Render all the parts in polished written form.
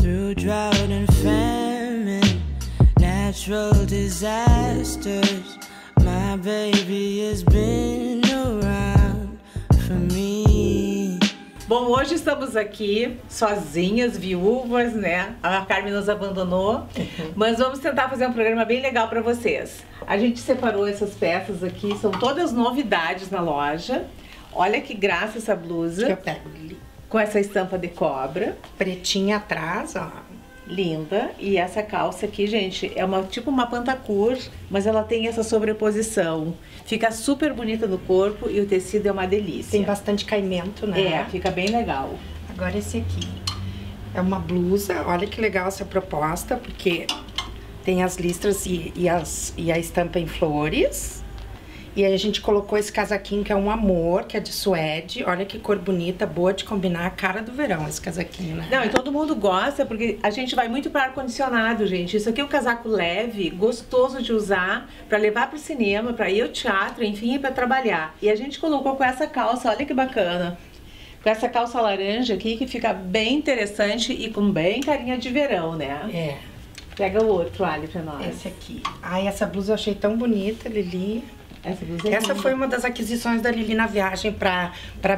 Through drought and famine, natural disasters, my baby has been around for me. Bom, hoje estamos aqui sozinhas, viúvas, né? A Carmen nos abandonou, mas vamos tentar fazer um programa bem legal para vocês. A gente separou essas peças aqui, são todas novidades na loja. Olha que graça essa blusa. Que eu pego ali. Com essa estampa de cobra. Pretinha atrás, ó. Linda. E essa calça aqui, gente, é tipo uma pantacur, mas ela tem essa sobreposição. Fica super bonita no corpo e o tecido é uma delícia. Tem bastante caimento, né? É, fica bem legal. Agora esse aqui. É uma blusa, olha que legal essa proposta, porque tem as listras e a estampa em flores. E aí a gente colocou esse casaquinho que é um amor, que é de suede. Olha que cor bonita, boa de combinar a cara do verão esse casaquinho, né? Não, e todo mundo gosta, porque a gente vai muito para ar-condicionado, gente. Isso aqui é um casaco leve, gostoso de usar, para levar para o cinema, para ir ao teatro, enfim, para trabalhar. E a gente colocou com essa calça, olha que bacana. Com essa calça laranja aqui, que fica bem interessante e com bem carinha de verão, né? É. Pega o outro, Ali, pra nós. Esse aqui. Ai, essa blusa eu achei tão bonita, Lili. Essa blusa é Essa linda. foi uma das aquisições da Lili na viagem pra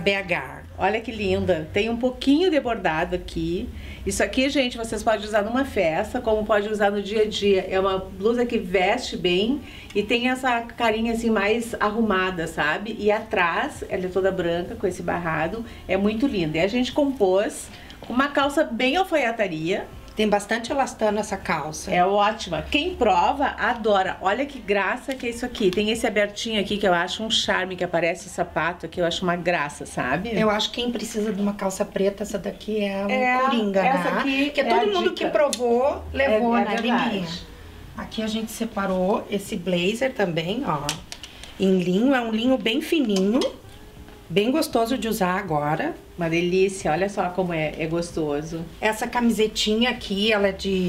BH. Olha que linda. Tem um pouquinho de bordado aqui. Isso aqui, gente, vocês podem usar numa festa, como pode usar no dia a dia. É uma blusa que veste bem e tem essa carinha assim mais arrumada, sabe? E atrás, ela é toda branca com esse barrado. É muito linda. E a gente compôs uma calça bem alfaiataria. Tem bastante elastano essa calça. É ótima. Quem prova, adora. Olha que graça que é isso aqui. Tem esse abertinho aqui que eu acho um charme, que aparece o sapato aqui. Eu acho uma graça, sabe? Eu acho que quem precisa de uma calça preta, essa daqui é um coringa, essa né? aqui Porque é todo a mundo dica. que provou, levou, É né, verdade. Lilinha? Aqui a gente separou esse blazer também, ó. Em linho, é um linho bem fininho. Bem gostoso de usar agora. Uma delícia, olha só como é gostoso. Essa camisetinha aqui, ela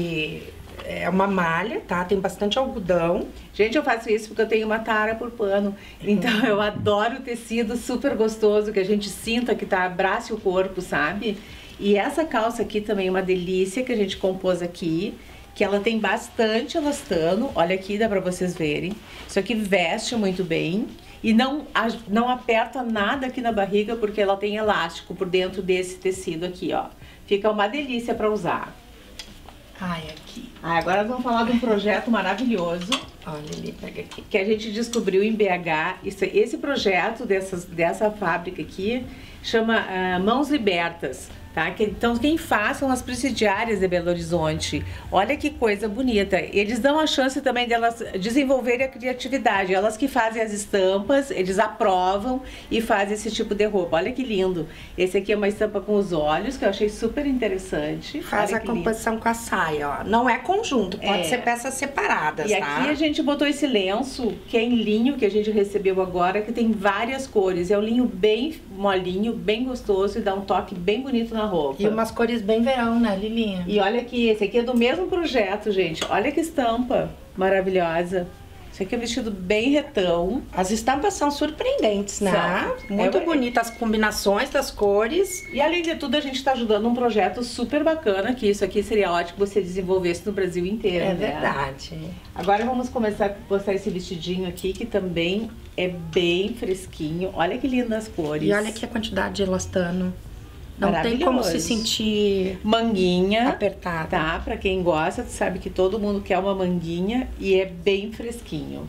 é uma malha, tá? Tem bastante algodão. Gente, eu faço isso porque eu tenho uma tara por pano. Então eu adoro o tecido super gostoso, que a gente sinta que abrace o corpo, sabe? E essa calça aqui também é uma delícia, que a gente compôs aqui. Que ela tem bastante elastano. Olha aqui, dá pra vocês verem. Isso aqui veste muito bem. E não aperta nada aqui na barriga, porque ela tem elástico por dentro desse tecido aqui, ó. Fica uma delícia pra usar. Ai, aqui. Agora vamos falar de um projeto maravilhoso. Olha ali, pega aqui. Que a gente descobriu em BH. Esse projeto dessa fábrica aqui chama Mãos Libertas. Tá? Então quem faz são as presidiárias de Belo Horizonte. Olha que coisa bonita. Eles dão a chance também delas desenvolverem a criatividade. Elas que fazem as estampas, eles aprovam e fazem esse tipo de roupa. Olha que lindo. Esse aqui é uma estampa com os olhos, que eu achei super interessante. Faz a composição com a saia, ó. Não é conjunto, pode ser peças separadas, e tá? aqui a gente botou esse lenço, que é em linho, que a gente recebeu agora, que tem várias cores. É um linho bem molinho, bem gostoso e dá um toque bem bonito na roupa. E umas cores bem verão, né, Lilinha? E olha aqui, esse aqui é do mesmo projeto, gente. Olha que estampa maravilhosa. Esse aqui é um vestido bem retão. As estampas são surpreendentes, né? São. Muito bonitas as combinações das cores. E além de tudo, a gente está ajudando um projeto super bacana, que isso aqui seria ótimo que você desenvolvesse no Brasil inteiro, É né? verdade. Agora vamos começar a postar esse vestidinho aqui, que também é bem fresquinho. Olha que lindas as cores. E olha aqui a quantidade de elastano. Não tem como se sentir manguinha apertada. Tá? Pra quem gosta, sabe que todo mundo quer uma manguinha e é bem fresquinho.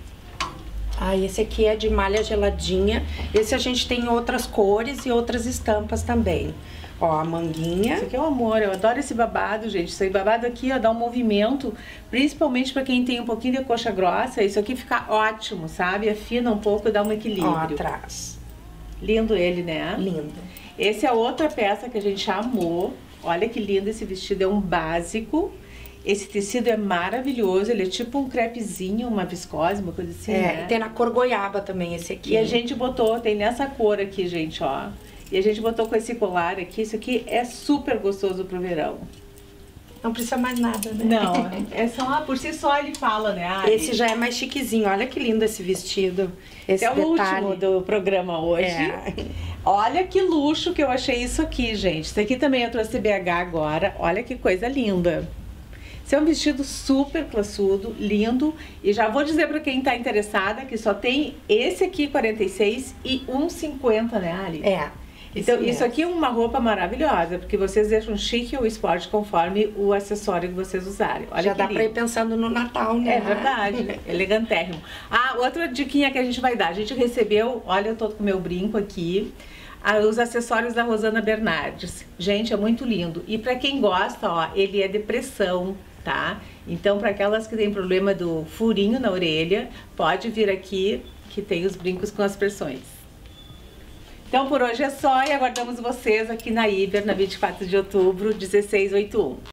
Ah, esse aqui é de malha geladinha. Esse a gente tem outras cores e outras estampas também. Ó, a manguinha. Esse aqui é um amor, eu adoro esse babado, gente. Esse babado aqui, ó, dá um movimento, principalmente pra quem tem um pouquinho de coxa grossa. Isso aqui fica ótimo, sabe? Afina um pouco e dá um equilíbrio. Ó, atrás. Lindo ele, né? Lindo. Esse é outra peça que a gente amou. Olha que lindo esse vestido, é um básico. Esse tecido é maravilhoso, ele é tipo um crepezinho, uma viscose, uma coisa assim, né? E tem na cor goiaba também esse aqui. E a gente botou, tem nessa cor aqui, gente, ó. E a gente botou com esse colar aqui, isso aqui é super gostoso pro verão. não precisa mais nada, né? Não, é só, por si só ele fala, né? Esse já é mais chiquezinho, olha que lindo esse vestido. Esse é o detalhe. último do programa hoje. É. Olha que luxo que eu achei isso aqui, gente. Isso aqui também eu trouxe BH agora. Olha que coisa linda. Esse é um vestido super classudo, lindo. E já vou dizer para quem está interessada que só tem esse aqui, 46 e 1,50, né, Ali? É. Então, isso aqui é uma roupa maravilhosa, porque vocês deixam chique ou esporte conforme o acessório que vocês usarem. Olha já que dá lindo. pra ir pensando no Natal, né? É verdade, elegantérrimo. Ah, outra diquinha que a gente vai dar. A gente recebeu, olha, eu tô com o meu brinco aqui, os acessórios da Rosana Bernardes. Gente, é muito lindo. E pra quem gosta, ó, ele é de pressão, tá? Então, para aquelas que têm problema do furinho na orelha, pode vir aqui que tem os brincos com as pressões. Então, por hoje é só e aguardamos vocês aqui na Iber, na 24 de outubro, 1681.